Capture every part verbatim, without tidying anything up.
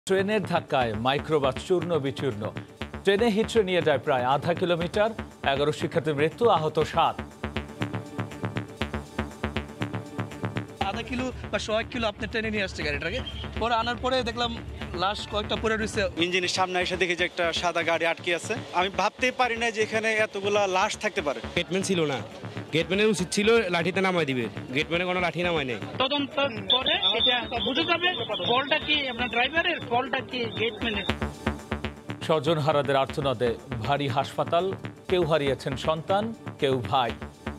ট্রেনের ধাক্কায় মাইক্রোবাস চূর্ণ বিচূর্ণ। ট্রেনে হিঁচড়ে নিয়ে যায় প্রায় আধা কিলোমিটার। এগারো শিক্ষার্থীর মৃত্যু, আহত সাত। আধা কিলো বা ছয় কিলো আপনি ট্রেনে নিয়ে আসছে গাড়িটাকে, পরে আনার পরে দেখলাম লাশ কয়েকটা পরে রয়েছে। ইঞ্জিনের সামনে এসে দেখি যে একটা সাদা গাড়ি আটকে আছে। আমি ভাবতেই পারি না যে এখানে এতগুলা লাশ থাকতে পারে। গেটম্যান ছিল না, গেটম্যানের উচিত ছিল লাঠিতে নামাই দিবে। গেটম্যানে কোনো লাঠি নামায় নেই। তদন্ত করে এটা বুঝে যাবে ফলটা কি আপনার ড্রাইভারের, ফলটা কি গেটম্যানের। স্বজনহারাদের আর্তনাদে ভারী হাসপাতাল। কেউ হারিয়েছেন সন্তান, কেউ ভাই।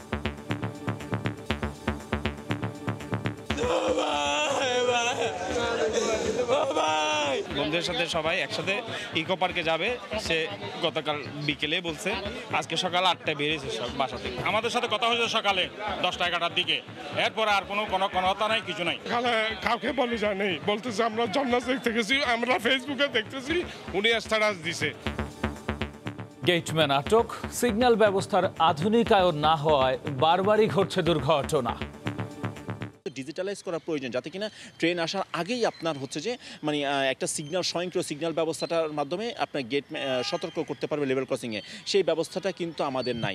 বন্ধুদের সাথে সবাই একসাথে ইকো পার্কে যাবে, সে গতকাল বিকেলে বলছে, আজকে সকাল আটটায় বেরিয়েছে সব বাসা থেকে। আমাদের সাথে কথা হয়েছে সকালে দশটা এগারোটার দিকে, এরপরে আর কোনো কোনো কথা নাই, কিছু নাই। কাউকে বলে যায় নেই, বলতেছে আমরা জন্নাস দেখতে গেছি, আমরা ফেসবুকে দেখতেছি, উনি স্ট্যাটাস দিছে। গেটম্যান আটক। সিগন্যাল ব্যবস্থার আধুনিকায়ন না হওয়ায় বারবারই ঘটছে দুর্ঘটনা। ডিজিটালাইজ করা প্রয়োজন, যাতে কিনা ট্রেন আসার আগেই আপনার হচ্ছে যে মানে একটা সিগন্যাল, স্বয়ংক্রিয় সিগন্যাল ব্যবস্থাটার মাধ্যমে আপনার গেট সতর্ক করতে পারবে লেভেল ক্রসিংয়ে। সেই ব্যবস্থাটা কিন্তু আমাদের নাই।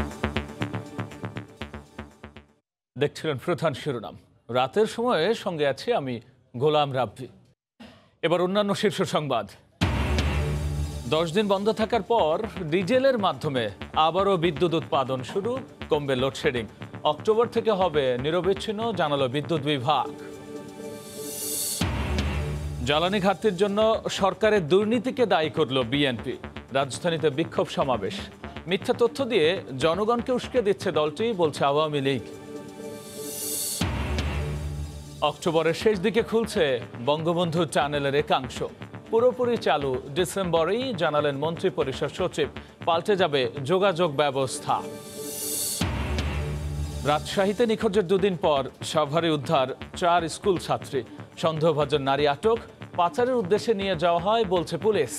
দেখছিলেন প্রধান শিরোনাম। রাতের সময়ে সঙ্গে আছি আমি গোলাম রাব্বি। এবার অন্যান্য শীর্ষ সংবাদ। দশ দিন বন্ধ থাকার পর ডিজেলের মাধ্যমে আবারও বিদ্যুৎ উৎপাদন শুরু, কমবে লোডশেডিং। অক্টোবর থেকে হবে নিরবিচ্ছিন্ন, জানালো বিদ্যুৎ বিভাগ। জ্বালানি ঘাটতির জন্য সরকারের দুর্নীতিকে দায়ী করল বিএনপি। রাজধানীতে বিক্ষোভ সমাবেশ। মিথ্যা তথ্য দিয়ে জনগণকে উস্কে দিচ্ছে দলটি, বলছে আওয়ামী লীগ। অক্টোবরের শেষ দিকে খুলছে বঙ্গবন্ধু টানেলের একাংশ। পুরোপুরি চালু ডিসেম্বরেই, জানালেন মন্ত্রী পরিষদ সচিব। পাল্টে যাবে যোগাযোগ ব্যবস্থা। রাজশাহীতে নিখোঁজের দুদিন পর সাভারে উদ্ধার চার স্কুল ছাত্রী। সন্দেহভাজন নারী আটক। পাচারের উদ্দেশ্যে নিয়ে যাওয়া হয় বলছে পুলিশ।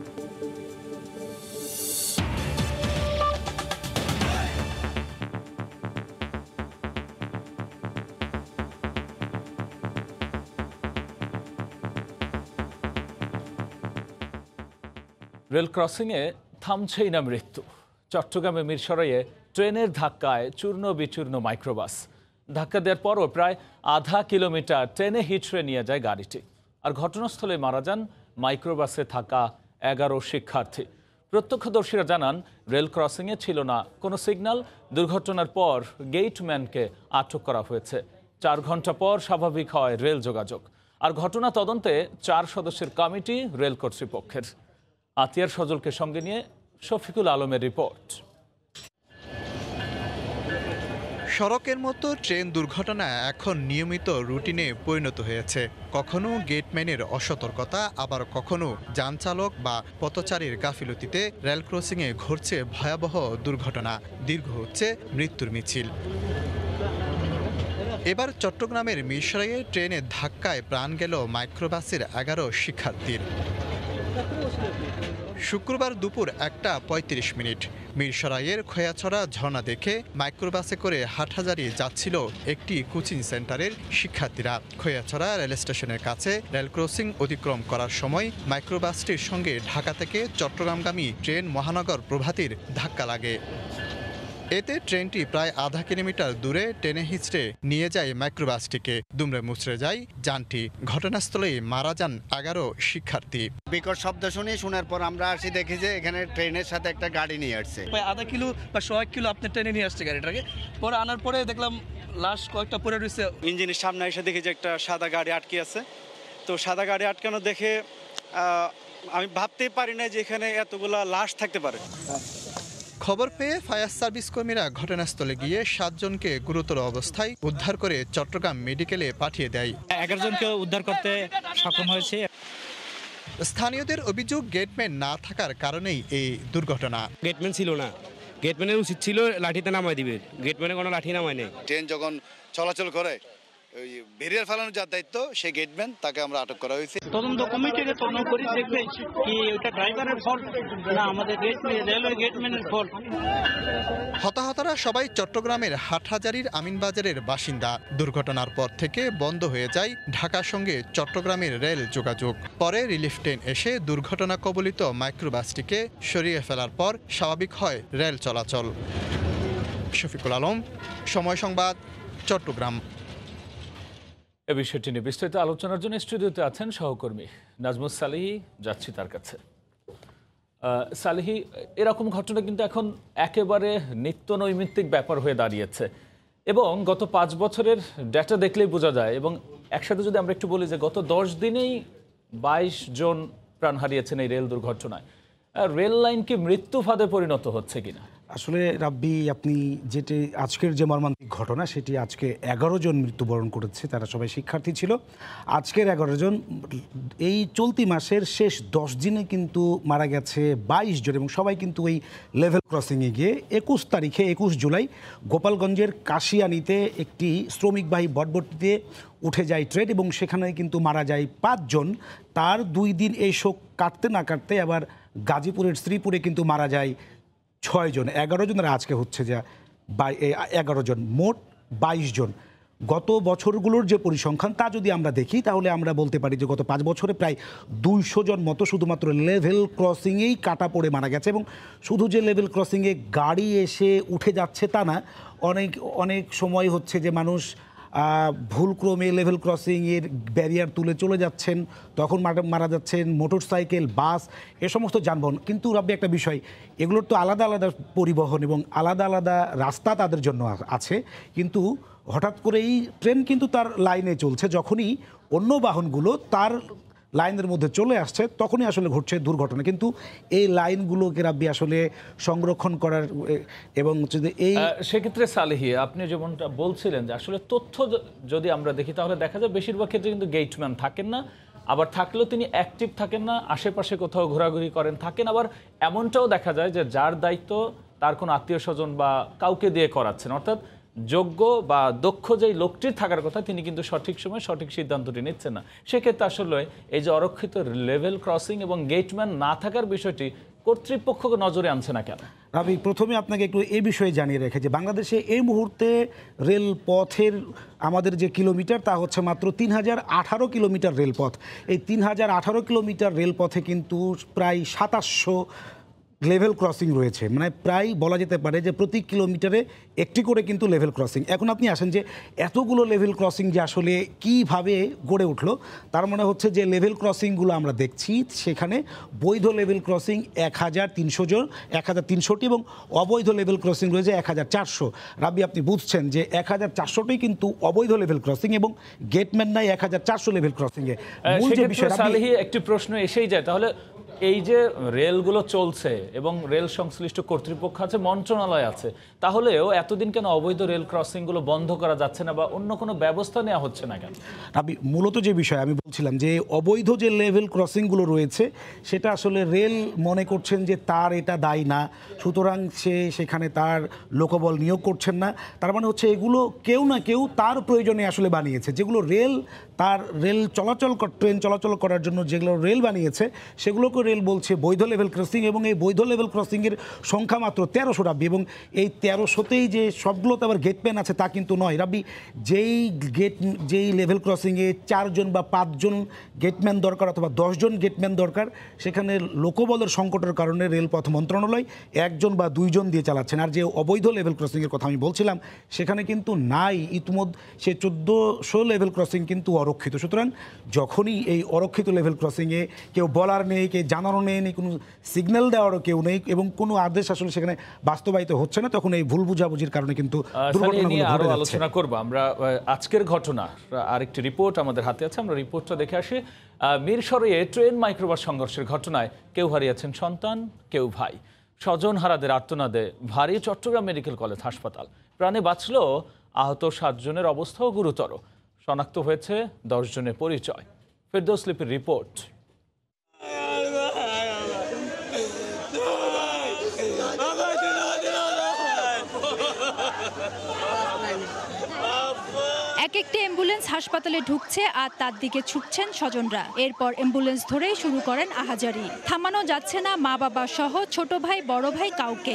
রেল ক্রসিংয়ে থামছেই না মৃত্যু। চট্টগ্রামে মিরসরাইয়ে ট্রেনের ধাক্কায় চূর্ণ বিচূর্ণ মাইক্রোবাস। ধাক্কা দেওয়ার পরও প্রায় আধা কিলোমিটার ট্রেনে হিঁচড়ে নিয়ে যায় গাড়িটি। আর ঘটনাস্থলে মারা যান মাইক্রোবাসে থাকা এগারো শিক্ষার্থী। প্রত্যক্ষদর্শীরা জানান, রেল ক্রসিংয়ে ছিল না কোনো সিগন্যাল। দুর্ঘটনার পর গেটম্যানকে আটক করা হয়েছে। চার ঘন্টা পর স্বাভাবিক হয় রেল যোগাযোগ। আর ঘটনা তদন্তে চার সদস্যের কমিটি রেল কর্তৃপক্ষের। আতিয়ার সজলকে সঙ্গে নিয়ে শফিকুল আলমের রিপোর্ট। সড়কের মতো ট্রেন দুর্ঘটনা এখন নিয়মিত রুটিনে পরিণত হয়েছে। কখনো গেটম্যানের অসতর্কতা, আবার কখনো যানচালক বা পথচারীর গাফিলতিতে রেল ক্রসিংয়ে ঘটছে ভয়াবহ দুর্ঘটনা। দীর্ঘ হচ্ছে মৃত্যুর মিছিল। এবার চট্টগ্রামের মিরসরাইয়ে ট্রেনের ধাক্কায় প্রাণ গেল মাইক্রোবাসের এগারো শিক্ষার্থীর। শুক্রবার দুপুর একটা পঁয়ত্রিশ মিনিট মিরসরাইয়ের খোয়াছড়া ঝর্ণা দেখে মাইক্রোবাসে করে হাটহাজারি যাচ্ছিল একটি কোচিং সেন্টারের শিক্ষার্থীরা। খোয়াছড়া রেল স্টেশনের কাছে রেল ক্রসিং অতিক্রম করার সময় মাইক্রোবাসটির সঙ্গে ঢাকা থেকে চট্টগ্রামগামী ট্রেন মহানগর প্রভাতীর ধাক্কা লাগে। এতে ট্রেনটি প্রায় আধা কিলোমিটার দূরে টেনে হিঁচড়ে নিয়ে যায় মাইক্রোবাসটিকে। দুমড়ে মুচড়ে যায় যানটি। ঘটনাস্থলেই মারা যান এগারো শিক্ষার্থী। বিকট শব্দ শুনি, শোনার পর আমরা আসি, দেখি যে এখানে ট্রেনের সাথে একটা গাড়ি নিয়ে আসছে। আধা কিলো বা ছয় কিলো আপনি ট্রেনে নিয়ে আসছে গাড়িটাকে, পরে আনার পরে দেখলাম লাশ কয়েকটা পরে রয়েছে। ইঞ্জিনের সামনে এসে দেখি যে একটা সাদা গাড়ি আটকে আছে। তো সাদা গাড়ি আটকানো দেখে আমি ভাবতেই পারি না যে এখানে এতগুলা লাশ থাকতে পারে। খবর পেয়ে ফায়ার সার্ভিস কর্মীরা ঘটনাস্থলে গিয়ে সাতজনকে গুরুতর অবস্থায় উদ্ধার করে চট্টগ্রাম মেডিকেলে পাঠিয়ে দেয়। এগারো জনকে উদ্ধার করতে সক্ষম হয়েছে। স্থানীয়দের অভিযোগ, গেটম্যান না থাকার কারণেই এই দুর্ঘটনা। গেটম্যান ছিল না, গেটম্যানের উচিত ছিল লাঠিতে নামাই দিবে। গেটম্যানে কোনো লাঠি নামায় নেই। ট্রেন যখন চলাচল করে ওই ব্যারিয়ার ফেলানোর যার দায়িত্ব সেই গেটম্যান তাকে আমরা আটক করা হয়েছে। তদন্ত কমিটিকে তদন্ত করে দেখবে কি ওটা ড্রাইভারের ফল্ট না আমাদের গেটম্যান রেলওয়ে গেটম্যানের ফল্ট। হতাহতরা সবাই চট্টগ্রামের হাটহাজারীর আমিনবাজারের বাসিন্দা। দুর্ঘটনার পর থেকে বন্ধ হয়ে যায় ঢাকার সঙ্গে চট্টগ্রামের রেল যোগাযোগ। পরে রিলিফ ট্রেন এসে দুর্ঘটনা কবলিত মাইক্রোবাসটিকে সরিয়ে ফেলার পর স্বাভাবিক হয় রেল চলাচল। শফিকুল আলম, সময় সংবাদ, চট্টগ্রাম। এ বিষয়টি নিয়ে বিস্তারিত আলোচনার জন্য স্টুডিওতে আছেন সহকর্মী নাজমুস সালিহি। যাচ্ছি তার কাছে। সালিহি, এরকম ঘটনা কিন্তু এখন একেবারে নিত্য নৈমিত্তিক ব্যাপার হয়ে দাঁড়িয়েছে এবং গত পাঁচ বছরের ডেটা দেখলেই বোঝা যায়। এবং একসাথে যদি আমরা একটু বলি যে গত দশ দিনেই বাইশ জন প্রাণ হারিয়েছেন এই রেল দুর্ঘটনায়। রেল লাইন কি মৃত্যু ফাঁদে পরিণত হচ্ছে কিনা? আসলে রাব্বি, আপনি যেটি আজকের যে মর্মান্তিক ঘটনা সেটি আজকে এগারো জন মৃত্যুবরণ করেছে, তারা সবাই শিক্ষার্থী ছিল। আজকের এগারো জন, এই চলতি মাসের শেষ দশ দিনে কিন্তু মারা গেছে বাইশ জন এবং সবাই কিন্তু ওই লেভেল ক্রসিংয়ে গিয়ে একুশ তারিখে একুশ জুলাই গোপালগঞ্জের কাশিয়ানিতে একটি শ্রমিকবাহী বটবটিতে উঠে যায় ট্রেন এবং সেখানে কিন্তু মারা যায় পাঁচজন। তার দুই দিন এই শোক কাটতে না কাটতে আবার গাজীপুরের শ্রীপুরে কিন্তু মারা যায় ছয় জন। এগারো জনের আজকে হচ্ছে যে এগারো জন, মোট বাইশ জন। গত বছরগুলোর যে পরিসংখ্যান তা যদি আমরা দেখি তাহলে আমরা বলতে পারি যে গত পাঁচ বছরে প্রায় দুইশো জন মতো শুধুমাত্র লেভেল ক্রসিংয়েই কাটা পড়ে মারা গেছে। এবং শুধু যে লেভেল ক্রসিংয়ে গাড়ি এসে উঠে যাচ্ছে তা না, অনেক অনেক সময় হচ্ছে যে মানুষ ভুলক্রমে লেভেল ক্রসিংয়ের ব্যারিয়ার তুলে চলে যাচ্ছেন, তখন মারা যাচ্ছেন মোটর সাইকেল, বাস, এ সমস্ত যানবাহন। কিন্তু রাব্বি, একটা বিষয়, এগুলোর তো আলাদা আলাদা পরিবহন এবং আলাদা আলাদা রাস্তা তাদের জন্য আছে, কিন্তু হঠাৎ করেই ট্রেন কিন্তু তার লাইনে চলছে, যখনই অন্য বাহনগুলো তার লাইনের মধ্যে চলে আসছে তখনই আসলে ঘটছে দুর্ঘটনা। কিন্তু এই লাইনগুলোকে রাব্বি আসলে সংরক্ষণ করার এবং যদি এই সেক্ষেত্রে সালিহি, আপনি যেমনটা বলছিলেন যে আসলে তথ্য যদি আমরা দেখি তাহলে দেখা যায় বেশিরভাগ ক্ষেত্রে কিন্তু গেটম্যান থাকেন না, আবার থাকলেও তিনি অ্যাক্টিভ থাকেন না, আশেপাশে কোথাও ঘোরাঘুরি করেন থাকেন। আবার এমনটাও দেখা যায় যে যার দায়িত্ব তার কোনো আত্মীয় স্বজন বা কাউকে দিয়ে করাচ্ছেন, অর্থাৎ যোগ্য বা দক্ষ যেই লোকটির থাকার কথা তিনি কিন্তু সঠিক সময় সঠিক সিদ্ধান্তটি নিচ্ছেন না। সেক্ষেত্রে আসলে এই যে অরক্ষিত লেভেল ক্রসিং এবং গেটম্যান না থাকার বিষয়টি কর্তৃপক্ষকে নজরে আনছে না কেন? আমি প্রথমে আপনাকে একটু এই বিষয়ে জানিয়ে রেখে যে বাংলাদেশে এই মুহূর্তে রেলপথের আমাদের যে কিলোমিটার তা হচ্ছে মাত্র তিন হাজার আঠারো কিলোমিটার রেলপথ। এই তিন হাজার আঠারো কিলোমিটার রেলপথে কিন্তু প্রায় সাতাশশো লেভেল ক্রসিং রয়েছে, মানে প্রায় বলা যেতে পারে যে প্রতি কিলোমিটারে একটি করে কিন্তু লেভেল ক্রসিং। এখন আপনি আসেন যে এতগুলো লেভেল ক্রসিং যে আসলে কীভাবে গড়ে উঠলো, তার মানে হচ্ছে যে লেভেল ক্রসিংগুলো আমরা দেখছি সেখানে বৈধ লেভেল ক্রসিং এক হাজার তিনশো জন এক হাজার তিনশোটি এবং অবৈধ লেভেল ক্রসিং রয়েছে এক হাজার চারশো। রাব্বি, আপনি বুঝছেন যে এক হাজার চারশোটাই কিন্তু অবৈধ লেভেল ক্রসিং এবং গেটম্যান নাই এক হাজার চারশো লেভেল ক্রসিংয়ে। একটি প্রশ্ন এসেই যায়, তাহলে এই যে রেলগুলো চলছে এবং রেল সংশ্লিষ্ট কর্তৃপক্ষ আছে, মন্ত্রণালয় আছে, তাহলেও এতদিন কেন অবৈধ রেল ক্রসিংগুলো বন্ধ করা যাচ্ছে না বা অন্য কোনো ব্যবস্থা নেওয়া হচ্ছে না কেন? আমি মূলত যে বিষয় আমি বলছিলাম যে অবৈধ যে লেভেল ক্রসিংগুলো রয়েছে সেটা আসলে রেল মনে করছেন যে তার এটা দায় না, সুতরাং সে সেখানে তার লোকবল নিয়োগ করছেন না। তার মানে হচ্ছে এগুলো কেউ না কেউ তার প্রয়োজনে আসলে বানিয়েছে। যেগুলো রেল তার রেল চলাচল ট্রেন চলাচল করার জন্য যেগুলো রেল বানিয়েছে সেগুলোকে রেল বলছে বৈধ লেভেল ক্রসিং এবং এই বৈধ লেভেল ক্রসিংয়ের সংখ্যা মাত্র তেরোশো রাব্বি। এবং এই তেরোশোতেই যে সবগুলোতে আবার গেটম্যান আছে তা কিন্তু নয় রাব্বি। যেই গেট যেই লেভেল ক্রসিংয়ে চারজন বা পাঁচজন গেটম্যান দরকার অথবা দশজন গেটম্যান দরকার, সেখানে লোকবলের সংকটের কারণে রেলপথ মন্ত্রণালয় একজন বা দুইজন দিয়ে চালাচ্ছেন। আর যে অবৈধ লেভেল ক্রসিংয়ের কথা আমি বলছিলাম সেখানে কিন্তু নাই ইতিমধ্যে সে চোদ্দোশো লেভেল ক্রসিং কিন্তু অরক্ষিত। সুতরাং যখনই এই অরক্ষিত লেভেল ক্রসিংয়ে কেউ বলার নেই, কেউ জানানো নেই, নেই কোনো সিগন্যাল দেওয়ারও কেউ নেই এবং কোনো আদেশ আসলে সেখানে বাস্তবায়িত হচ্ছে না, তখন এই ভুল বুঝাবুঝির কারণে কিন্তু আরো আলোচনা করবো আমরা। আজকের ঘটনা আরেকটি রিপোর্ট আমাদের হাতে আছে, আমরা রিপোর্টটা দেখে আসি। মিরসরাইয়ে ট্রেন মাইক্রোবাস সংঘর্ষের ঘটনায় কেউ হারিয়েছেন সন্তান, কেউ ভাই। স্বজন হারাদের আর্তনাদে ভারী চট্টগ্রাম মেডিকেল কলেজ হাসপাতাল। প্রাণে বাঁচলেও আহত সাতজনের অবস্থাও গুরুতর। শনাক্ত হয়েছে দশ জনের পরিচয়। ফেরদৌস লিপির রিপোর্ট। একে একটি অ্যাম্বুলেন্স হাসপাতালে ঢুকছে আর তার দিকে ছুটছেন স্বজনরা। এরপর অ্যাম্বুলেন্স ধরেই শুরু করেন আহাজারি। থামানো যাচ্ছে না মা বাবা সহ ছোট ভাই বড় ভাই কাউকে।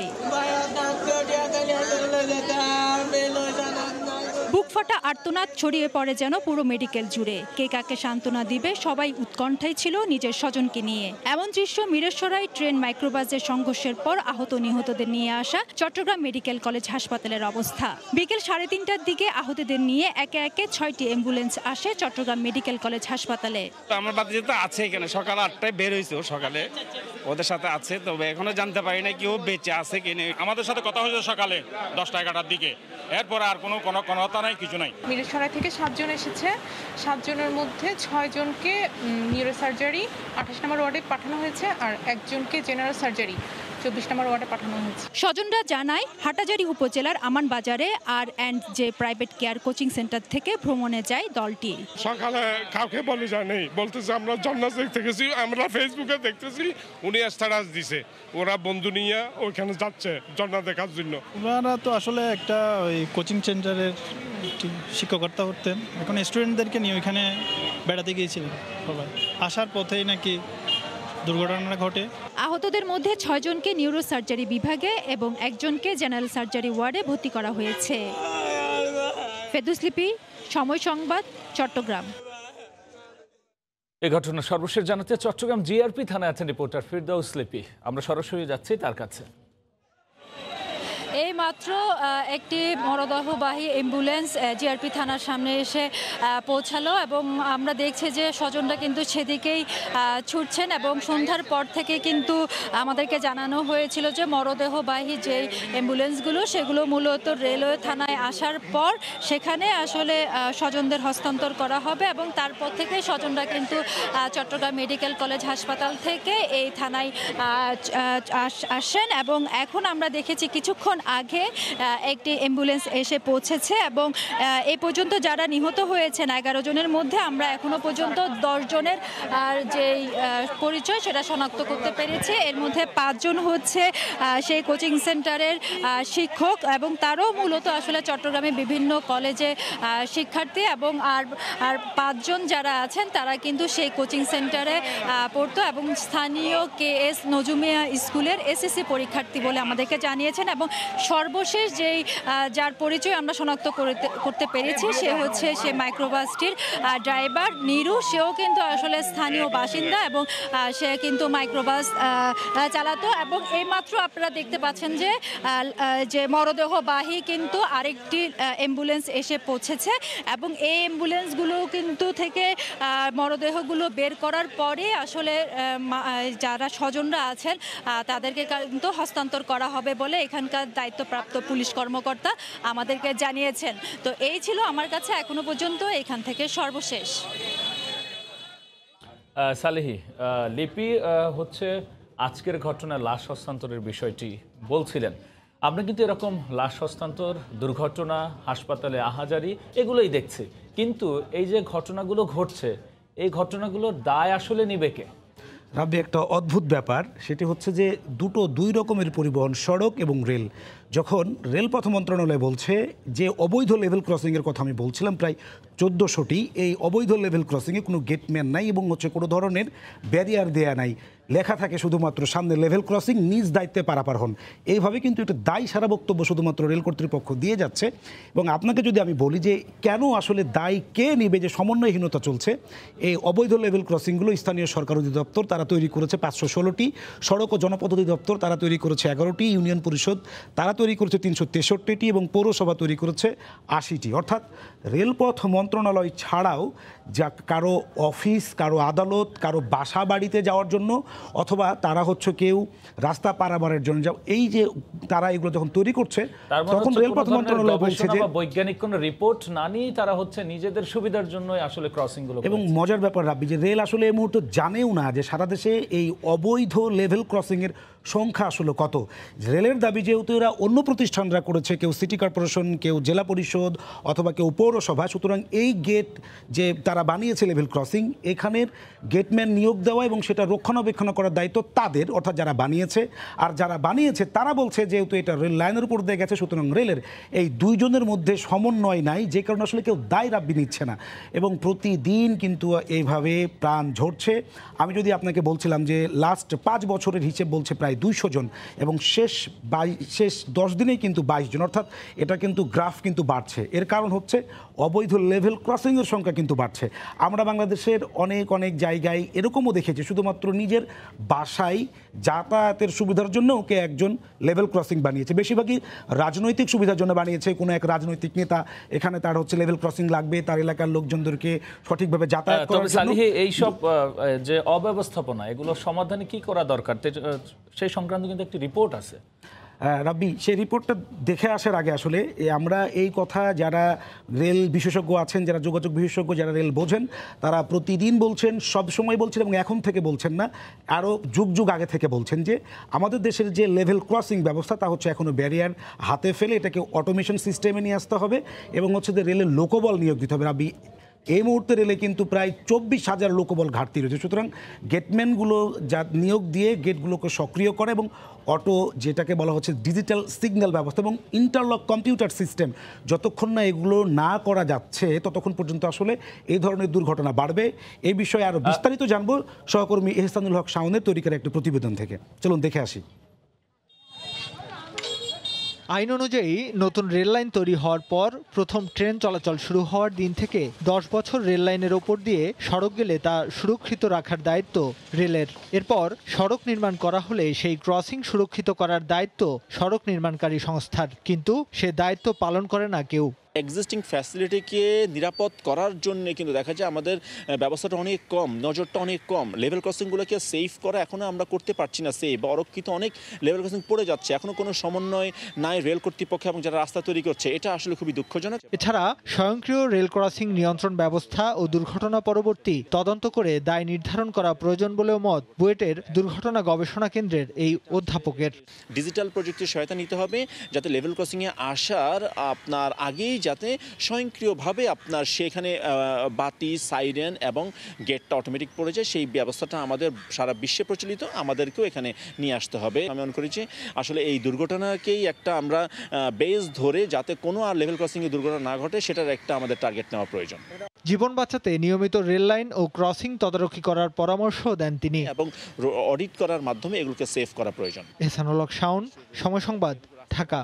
বুকফাটা আর্তনাদ ছড়িয়ে পড়ে যেন পুরো মেডিকেল জুড়ে। কে কাকে সান্ত্বনা দিবে সবাই উৎকণ্ঠায় ছিল নিজের স্বজনকে নিয়ে। এমন দৃশ্য মিরসরাই ট্রেন মাইক্রোবাসের সংঘর্ষের পর আহত নিহতদের নিয়ে আসা চট্টগ্রাম মেডিকেল কলেজ হাসপাতালের অবস্থা। বিকেল সাড়ে তিনটার দিকে আহতদের নিয়ে একে একে ছয়টি অ্যাম্বুলেন্স আসে চট্টগ্রাম মেডিকেল কলেজ হাসপাতালে। আমার বাতি তো আছে এখানে, সকাল আটটায় বের হয়েছে সকালে, ওদের সাথে আছে, তবে এখনো জানতে পারি না কি ও বেঁচে আছে কি নেই। আমাদের সাথে কথা হয়েছে সকালে দশটা এগারোটার দিকে, এরপরে আর কোনো কোনো কথা নাই, কিছু নাই। মিরসরাই থেকে সাতজন এসেছে, সাতজনের মধ্যে ছয় জনকে নিউরো সার্জারি আঠাশ নম্বর ওয়ার্ডে পাঠানো হয়েছে আর একজনকে জেনারেল সার্জারি চব্বিশ নম্বর ওয়ার্ডে পাঠানো হয়েছে। স্বজনরা জানায় হাটাজারি উপজেলার আমান বাজারে R and J private care coaching centre থেকে ভ্রমণে যায় দলটি। সকালে কাউকে বলে জানি, বলতেছে আমরা জন্নাস দেখতে গেছি, আমরা ফেসবুকে দেখতেছি উনি স্ট্যাটাস দিছে, ওরা বন্ধু নিয়ে ওইখানে যাচ্ছে জন্না দেখার জন্য। ওনারা তো আসলে একটা ওই কোচিং সেন্টারের শিক্ষকতা করতেন, এখন স্টুডেন্টদেরকে নিয়ে ওইখানে বেড়াতে গিয়েছিলেন সবাই। আসার পথেই নাকি দুর্ঘটনা ঘটে। আহতদের মধ্যে ছয়জনকে নিউরো সার্জারি বিভাগে এবং একজনকে জেনারেল সার্জারি ওয়ার্ডে ভর্তি করা হয়েছে। ফেরদৌস লিপি, সময় সংবাদ, চট্টগ্রাম। এই ঘটনা সর্বশেষ জানাতে চট্টগ্রাম জিআরপি থানায় আছেন রিপোর্টার ফেরদৌস লিপি। আমরা সরাসরি যাচ্ছি তার কাছে। এই মাত্র একটি মরদেহবাহী অ্যাম্বুলেন্স জিআরপি থানার সামনে এসে পৌঁছালো এবং আমরা দেখছি যে স্বজনরা কিন্তু সেদিকেই ছুটছেন এবং সন্ধ্যার পর থেকে কিন্তু আমাদেরকে জানানো হয়েছিল যে মরদেহবাহী যে অ্যাম্বুলেন্সগুলো সেগুলো মূলত রেলওয়ে থানায় আসার পর সেখানে আসলে স্বজনদের হস্তান্তর করা হবে এবং তারপর থেকে স্বজনরা কিন্তু চট্টগ্রাম মেডিকেল কলেজ হাসপাতাল থেকে এই থানায় আসেন এবং এখন আমরা দেখেছি কিছুক্ষণ আগে একটি অ্যাম্বুলেন্স এসে পৌঁছেছে এবং এই পর্যন্ত যারা নিহত হয়েছেন এগারো জনের মধ্যে আমরা এখনো পর্যন্ত দশ জনের যে পরিচয় সেটা শনাক্ত করতে পেরেছি। এর মধ্যে পাঁচজন হচ্ছে সেই কোচিং সেন্টারের শিক্ষক এবং তারও মূলত আসলে চট্টগ্রামে বিভিন্ন কলেজে শিক্ষার্থী এবং আর আর পাঁচজন যারা আছেন তারা কিন্তু সেই কোচিং সেন্টারে পড়তো এবং স্থানীয় কে এস নজুমিয়া স্কুলের এসএসসি পরীক্ষার্থী বলে আমাদেরকে জানিয়েছেন এবং সর্বশেষ যেই যার পরিচয় আমরা শনাক্ত করতে করতে পেরেছি সে হচ্ছে সে মাইক্রোবাসটির ড্রাইভার নিরু। সেও কিন্তু আসলে স্থানীয় বাসিন্দা এবং সে কিন্তু মাইক্রোবাস চালাতো এবং এইমাত্র আপনারা দেখতে পাচ্ছেন যে যে মরদেহবাহী কিন্তু আরেকটি অ্যাম্বুলেন্স এসে পৌঁছেছে এবং এই অ্যাম্বুলেন্সগুলো কিন্তু থেকে মরদেহগুলো বের করার পরে আসলে যারা স্বজনরা আছেন তাদেরকে কিন্তু হস্তান্তর করা হবে বলে এখানকার দায়িত্বপ্রাপ্ত পুলিশ কর্মকর্তা আমাদেরকে জানিয়েছেন। তো এই ছিল আমার কাছে এখনো পর্যন্ত এখান থেকে সর্বশেষ। সালেহি, লিপি হচ্ছে আজকের ঘটনায় লাশ হস্তান্তরের বিষয়টি বলছিলেন। আমরা কিন্তু এরকম লাশ হস্তান্তর, দুর্ঘটনা, হাসপাতালে আহাজারি এগুলোই দেখছি, কিন্তু এই যে ঘটনাগুলো ঘটছে এই ঘটনাগুলোর দায় আসলে নিবে কে? রাব্বি, একটা অদ্ভুত ব্যাপার, সেটি হচ্ছে যে দুটো দুই রকমের পরিবহন, সড়ক এবং রেল। যখন রেলপথ মন্ত্রণালয় বলছে যে অবৈধ লেভেল ক্রসিংয়ের কথা আমি বলছিলাম প্রায় চোদ্দোশোটি, এই অবৈধ লেভেল ক্রসিংয়ে কোনো গেটম্যান নাই এবং হচ্ছে কোনো ধরনের ব্যারিয়ার দেয়া নাই, লেখা থাকে শুধুমাত্র সামনে লেভেল ক্রসিং, নিজ দায়িত্বে পারাপার হন। এইভাবে কিন্তু একটা দায় সারা বক্তব্য শুধুমাত্র রেল কর্তৃপক্ষ দিয়ে যাচ্ছে। এবং আপনাকে যদি আমি বলি যে কেন আসলে দায় কে নেবে যে সমন্বয়হীনতা চলছে, এই অবৈধ লেভেল ক্রসিংগুলো স্থানীয় সরকার অধিদপ্তর তারা তৈরি করেছে পাঁচশো ষোলোটি, সড়ক ও জনপথ অধিদপ্তর তারা তৈরি করেছে এগারোটি, ইউনিয়ন পরিষদ তারা তৈরি করেছে তিনশো তেষট্টিটি এবং পৌরসভা তৈরি করেছে আশিটি। অর্থাৎ রেলপথ মন্ত্রণালয় ছাড়াও যা কারো অফিস, কারো আদালত, কারো বাসা বাড়িতে যাওয়ার জন্য অথবা তারা হচ্ছে কেউ রাস্তা পারাবারের জন্য যাও, এই যে তারা এগুলো যখন তৈরি করছে তখন রেলপথ মন্ত্রণালয় বলছে যে বৈজ্ঞানিক কোনো রিপোর্ট না নিয়ে তারা হচ্ছে নিজেদের সুবিধার জন্য আসলে ক্রসিংগুলো। এবং মজার ব্যাপার রাব্বি যে রেল আসলে এই মুহূর্তে জানেও না যে সারা দেশে এই অবৈধ লেভেল ক্রসিংয়ের সংখ্যা আসলে কত। রেলের দাবি যেহেতু এরা অন্য প্রতিষ্ঠানরা করেছে, কেউ সিটি কর্পোরেশন, কেউ জেলা পরিষদ অথবা কেউ পৌরসভা, সুতরাং এই গেট যে তারা বানিয়েছে লেভেল ক্রসিং, এখানের গেটম্যান নিয়োগ দেওয়া এবং সেটা রক্ষণাবেক্ষণ করার দায়িত্ব তাদের, অর্থাৎ যারা বানিয়েছে। আর যারা বানিয়েছে তারা বলছে যেহেতু এটা রেল লাইনের উপর দিয়ে গেছে, সুতরাং রেলের এই দুইজনের মধ্যে সমন্বয় নাই, যে কারণে আসলে কেউ দায় রাব্বি নিচ্ছে না এবং প্রতিদিন কিন্তু এইভাবে প্রাণ ঝরছে। আমি যদি আপনাকে বলছিলাম যে লাস্ট পাঁচ বছরের হিসেব বলছে প্রায় দুইশো জন এবং শেষ বাইশ শেষ দশ দিনেই কিন্তু বাইশ জন, অর্থাৎ এটা কিন্তু গ্রাফ কিন্তু বাড়ছে। এর কারণ হচ্ছে অবৈধ লেভেল ক্রসিংয়ের সংখ্যা কিন্তু বাড়ছে। আমরা বাংলাদেশের অনেক অনেক জায়গায় এরকমও দেখেছি, শুধুমাত্র নিজের বাসায় যাতায়াতের সুবিধার জন্য ওকে একজন লেভেল ক্রসিং বানিয়েছে। বেশিরভাগই রাজনৈতিক সুবিধার জন্য বানিয়েছে। কোনো এক রাজনৈতিক নেতা এখানে তার হচ্ছে লেভেল ক্রসিং লাগবে, তার এলাকার লোকজনদেরকে সঠিকভাবে যাতায়াত করার জন্য। এইসব যে অব্যবস্থাপনা, এগুলো সমাধানে কি করা দরকার সেই সংক্রান্ত কিন্তু একটি রিপোর্ট আছে রাব্বি। সেই রিপোর্টটা দেখে আসার আগে আসলে আমরা এই কথা যারা রেল বিশেষজ্ঞ আছেন, যারা যোগাযোগ বিশেষজ্ঞ, যারা রেল বোঝেন, তারা প্রতিদিন বলছেন, সব সময় বলছেন এবং এখন থেকে বলছেন না, আরও যুগ যুগ আগে থেকে বলছেন যে আমাদের দেশের যে লেভেল ক্রসিং ব্যবস্থা তা হচ্ছে এখনও ব্যারিয়ার হাতে ফেলে এটাকে অটোমেশন সিস্টেমে নিয়ে আসতে হবে এবং হচ্ছে যে রেলের লোকবল নিয়োগ দিতে হবে। রাব্বি, এই মুহূর্তে রেলে কিন্তু প্রায় চব্বিশ হাজার লোকবল ঘাটতি রয়েছে, সুতরাং গেটম্যানগুলো যা নিয়োগ দিয়ে গেটগুলোকে সক্রিয় করে এবং অটো, যেটাকে বলা হচ্ছে ডিজিটাল সিগন্যাল ব্যবস্থা এবং ইন্টারলক কম্পিউটার সিস্টেম, যতক্ষণ না এগুলো না করা যাচ্ছে ততক্ষণ পর্যন্ত আসলে এই ধরনের দুর্ঘটনা বাড়বে। এই বিষয়ে আরও বিস্তারিত জানবো সহকর্মী এহসানুল হক শাওনের তৈরি করা একটি প্রতিবেদন থেকে। চলুন দেখে আসি। আইন অনুযায়ী নতুন রেল লাইন তৈরি হওয়ার পর প্রথম ট্রেন চলাচল শুরু হওয়ার দিন থেকে দশ বছর রেল লাইনের ওপর দিয়ে সড়ক গেলে তা সুরক্ষিত রাখার দায়িত্ব রেলের। এরপর সড়ক নির্মাণ করা হলে সেই ক্রসিং সুরক্ষিত করার দায়িত্ব সড়ক নির্মাণকারী সংস্থার, কিন্তু সে দায়িত্ব পালন করে না কেউ। এক্সিস্টিং ফ্যাসিলিটিকে নিরাপদ করার জন্য কিন্তু দেখা যায় আমাদের ব্যবস্থাটা অনেক কম, নজরটা অনেক কম। লেভেল ক্রসিংগুলোকে সেফ করা এখনও আমরা করতে পারছি না, সেফ বা অরক্ষিত অনেক লেভেল ক্রসিং পড়ে যাচ্ছে, এখনও কোনো সমন্বয় নাই রেল কর্তৃপক্ষ এবং যারা রাস্তা তৈরি করছে। এটা আসলে খুবই দুঃখজনক। এছাড়া স্বয়ংক্রিয় রেল ক্রসিং নিয়ন্ত্রণ ব্যবস্থা ও দুর্ঘটনা পরবর্তী তদন্ত করে দায় নির্ধারণ করা প্রয়োজন বলেও মত বুয়েটের দুর্ঘটনা গবেষণা কেন্দ্রের এই অধ্যাপকের। ডিজিটাল প্রযুক্তির সহায়তা নিতে হবে যাতে লেভেল ক্রসিংয়ে আসার আপনার আগেই যাতে স্বয়ংক্রিয়ভাবে আপনার সেখানে বাতি, সাইরেন এবং গেটটা অটোমেটিক পড়ে যায়, সেই ব্যবস্থাটা আমাদের সারা বিশ্বে প্রচলিত, আমাদেরকেও এখানে নিয়ে আসতে হবে। আমি মনে করি যে আসলে এই দুর্ঘটনাকেই একটা আমরা বেস ধরে যাতে কোনো আর লেভেল ক্রসিংয়ে দুর্ঘটনা না ঘটে সেটার একটা আমাদের টার্গেট নেওয়া প্রয়োজন। জীবন বাঁচাতে নিয়মিত রেল লাইন ও ক্রসিং তদারকি করার পরামর্শ দেন তিনি এবং অডিট করার মাধ্যমে এগুলোকে সেফ করা প্রয়োজন। এহসানুল হক শাওন, সময় সংবাদ, ঢাকা।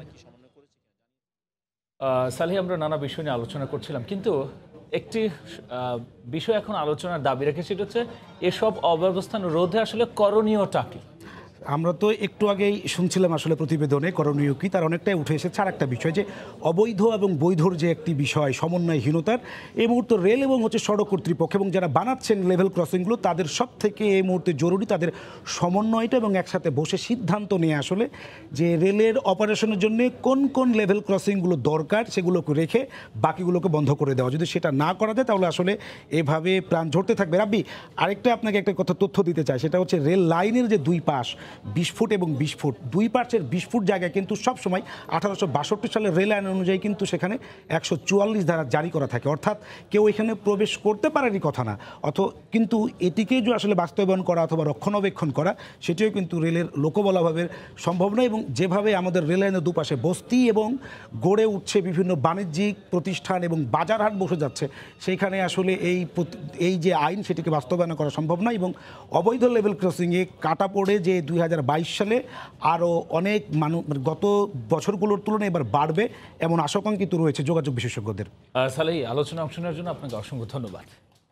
সালেহ, আমরা নানা বিষয় নিয়ে আলোচনা করছিলাম, কিন্তু একটি বিষয় এখন আলোচনার দাবি রেখে, সেটা হচ্ছে এসব অব্যবস্থান রোধে আসলে করণীয়টা কি। আমরা তো একটু আগেই শুনছিলাম আসলে প্রতিবেদনে করণীয় কি, তার অনেকটাই উঠে এসেছে আর একটা বিষয় যে অবৈধ এবং বৈধর যে একটি বিষয় সমন্বয়হীনতার, এই মুহূর্তে রেল এবং হচ্ছে সড়ক কর্তৃপক্ষ এবং যারা বানাচ্ছেন লেভেল ক্রসিংগুলো তাদের সব থেকে এই মুহূর্তে জরুরি তাদের সমন্বয়টা এবং একসাথে বসে সিদ্ধান্ত নিয়ে আসলে যে রেলের অপারেশনের জন্য কোন কোন লেভেল ক্রসিংগুলো দরকার সেগুলোকে রেখে বাকিগুলোকে বন্ধ করে দেওয়া। যদি সেটা না করা যায় তাহলে আসলে এভাবে প্রাণ ঝরতে থাকবে। রাব্বি, আরেকটা আপনাকে একটা কথা তথ্য দিতে চাই, সেটা হচ্ছে রেল লাইনের যে দুই পাশ বিশ ফুট এবং বিশ ফুট, দুই পার্শ্বের বিশ ফুট জায়গায় কিন্তু সবসময় আঠারোশো বাষট্টি সালের রেল আইন অনুযায়ী কিন্তু সেখানে একশো চুয়াল্লিশ ধারা জারি করা থাকে, অর্থাৎ কেউ এখানে প্রবেশ করতে পারেনি কথা না, অথ কিন্তু এটিকে যে আসলে বাস্তবায়ন করা অথবা রক্ষণাবেক্ষণ করা সেটিও কিন্তু রেলের লোকবলাভাবে সম্ভব নয়। এবং যেভাবে আমাদের রেল লাইনের দুপাশে বস্তি এবং গড়ে উঠছে বিভিন্ন বাণিজ্যিক প্রতিষ্ঠান এবং বাজারহাট বসে যাচ্ছে, সেইখানে আসলে এই এই যে আইন সেটিকে বাস্তবায়ন করা সম্ভব নয়। এবং অবৈধ লেভেল ক্রসিংয়ে কাটা পড়ে যে দুই হাজার বাইশ সালে আরও অনেক মানুষ গত বছরগুলোর তুলনায় এবার বাড়বে এমন আশঙ্কা কিন্তু রয়েছে যোগাযোগ বিশেষজ্ঞদের। সালেহ, আলোচনা অংশ নেওয়ার জন্য আপনাকে অসংখ্য ধন্যবাদ।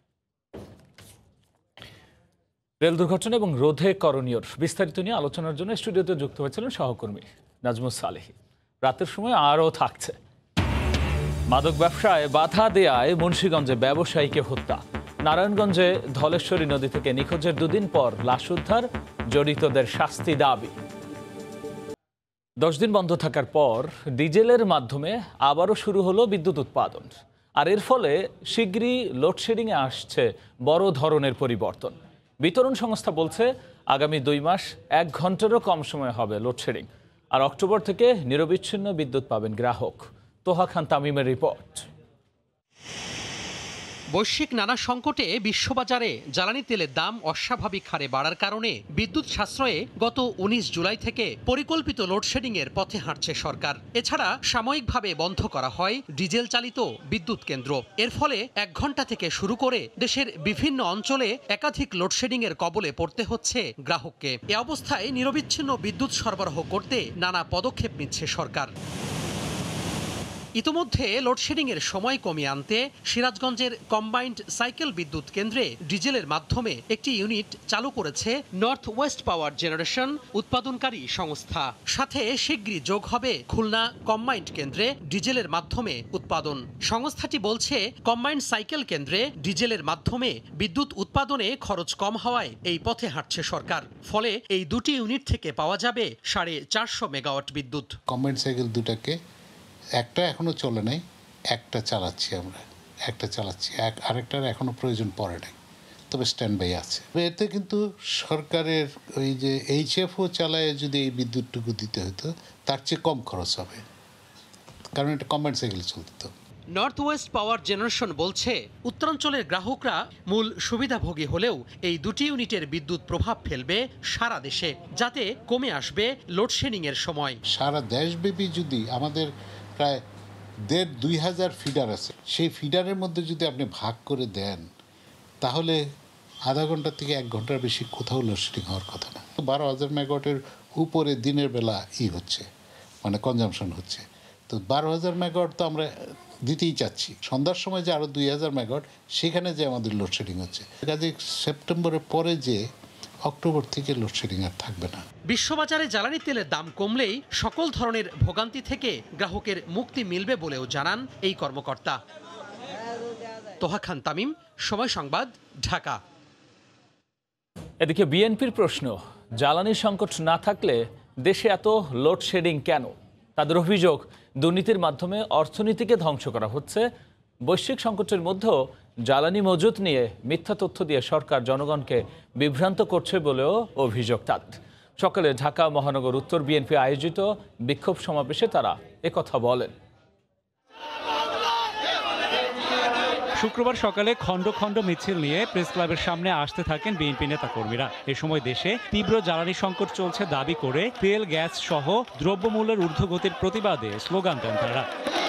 রেল দুর্ঘটনা এবং রোধে করণীয় বিস্তারিত নিয়ে আলোচনার জন্য স্টুডিওতে যুক্ত হয়েছিলেন সহকর্মী নাজমুস সালেহ। রাতের সময় আরও থাকছে মাদক ব্যবসায় বাধা দেয়ায় মুন্সিগঞ্জে ব্যবসায়ীকে হত্যা, নারায়ণগঞ্জে ধলেশ্বরী নদী থেকে নিখোঁজের দুদিন পর লাশ উদ্ধার, জড়িতদের শাস্তি দাবি। দশ দিন বন্ধ থাকার পর ডিজেলের মাধ্যমে আবারও শুরু হলো বিদ্যুৎ উৎপাদন, আর এর ফলে শিগগিরই লোডশেডিংয়ে আসছে বড় ধরনের পরিবর্তন। বিতরণ সংস্থা বলছে আগামী দুই মাস এক ঘন্টারও কম সময় হবে লোডশেডিং। আর অক্টোবর থেকে নিরবিচ্ছিন্ন বিদ্যুৎ পাবেন গ্রাহক। তোহা খান তামিমের রিপোর্ট। বৈশ্বিক নানা সংকটে বিশ্ববাজারে জ্বালানি তেলের দাম অস্বাভাবিক হারে বাড়ার কারণে বিদ্যুৎ সাশ্রয়ে গত উনিশ জুলাই থেকে পরিকল্পিত লোডশেডিং এর পথে হাঁটছে সরকার। এছাড়া সাময়িকভাবে বন্ধ করা হয় ডিজেল চালিত বিদ্যুৎ কেন্দ্র। এর ফলে এক ঘন্টা থেকে শুরু করে দেশের বিভিন্ন অঞ্চলে একাধিক লোডশেডিং এর কবলে পড়তে হচ্ছে গ্রাহককে। এ অবস্থায় নিরবিচ্ছিন্ন বিদ্যুৎ সরবরাহ করতে নানা পদক্ষেপ নিচ্ছে সরকার। ইতোমধ্যে লোডশেডিং এর সময় কমিয়ে আনতে সিরাজগঞ্জের কম্বাইন্ড সাইকেল বিদ্যুৎ কেন্দ্রে ডিজেলের মাধ্যমে একটি ইউনিট চালু করেছে নর্থ ওয়েস্ট পাওয়ার জেনারেশন উৎপাদনকারী সংস্থা। সাথে শিগগিরই যোগ হবে খুলনা কম্বাইন্ড কেন্দ্রে ডিজেলের মাধ্যমে উৎপাদন। সংস্থাটি বলছে কম্বাইন্ড সাইকেল কেন্দ্রে ডিজেলের মাধ্যমে বিদ্যুৎ উৎপাদনে খরচ কম হওয়ায় এই পথে হাঁটছে সরকার। ফলে এই দুটি ইউনিট থেকে পাওয়া যাবে সাড়ে চারশো মেগাওয়াট বিদ্যুৎ। কম্বাইন্ড সাইকেল দুটাকে একটা এখনো চলে নাই, একটা চালাচ্ছি আমরা, একটা চালাচ্ছি এক আরেকটার এখনো প্রয়োজন পড়ে নাই, তবে স্ট্যান্ড বাই আছে। এতে কিন্তু সরকারের ওই যে এইচএফও চালায় যদি এই বিদ্যুৎটুকু দিতে হতো তার চেয়ে কম খরচ হবে, কারণ এটা কম্বাইন্ড সাইকেল চলত। নর্থ ওয়েস্ট পাওয়ার জেনারেশন বলছে উত্তরাঞ্চলের গ্রাহকরা মূল সুবিধাভোগী হলেও এই দুটি ইউনিটের বিদ্যুৎ প্রভাব ফেলবে সারা দেশে, যাতে কমে আসবে লোডশেডিং এর সময়। সারা দেশব্যাপী যদি আমাদের প্রায় দেড় দুই হাজার ফিডার আছে, সেই ফিডারের মধ্যে যদি আপনি ভাগ করে দেন তাহলে আধা ঘন্টা থেকে এক ঘন্টার বেশি কোথাও লোডশেডিং হওয়ার কথা না। বারো হাজার মেগাওয়াটের উপরে দিনের বেলা ই হচ্ছে, মানে কনজামশন হচ্ছে। তো বারো হাজার মেগাওয়াট তো আমরা দিতেই চাচ্ছি, সন্ধ্যার সময় যে আরও দুই হাজার মেগাওয়াট সেখানে যে আমাদের লোডশেডিং হচ্ছে। কাজে সেপ্টেম্বরের পরে যে অক্টোবর থেকে লোডশেডিং আর থাকবে না। বিশ্ববাজারে জ্বালানি তেলের দাম কমলেই সকল ধরনের ভোগান্তি থেকে গ্রাহকের মুক্তি মিলবে বলেও জানান এই কর্মকর্তা। তোহা খান তামিম, সময় সংবাদ, ঢাকা। এদিকে বিএনপির প্রশ্ন, জ্বালানি সংকট না থাকলে দেশে এত লোডশেডিং কেন? তাদের অভিযোগ, দুর্নীতির মাধ্যমে অর্থনীতিকে ধ্বংস করা হচ্ছে। বৈশ্বিক সংকটের মধ্যেও জ্বালানি মজুত নিয়ে মিথ্যা তথ্য দিয়ে সরকার জনগণকে বিভ্রান্ত করছে বলেও অভিযোগ তাদের। সকালে ঢাকা মহানগর উত্তর বিএনপি আয়োজিত বিক্ষোভ সমাবেশে তারা একথা বলেন। শুক্রবার সকালে খণ্ড খণ্ড মিছিল নিয়ে প্রেস ক্লাবের সামনে আসতে থাকেন বিএনপি নেতাকর্মীরা। এ সময় দেশে তীব্র জ্বালানি সংকট চলছে দাবি করে তেল, গ্যাস সহ দ্রব্যমূল্যের ঊর্ধ্বগতির প্রতিবাদে স্লোগান দেন তারা।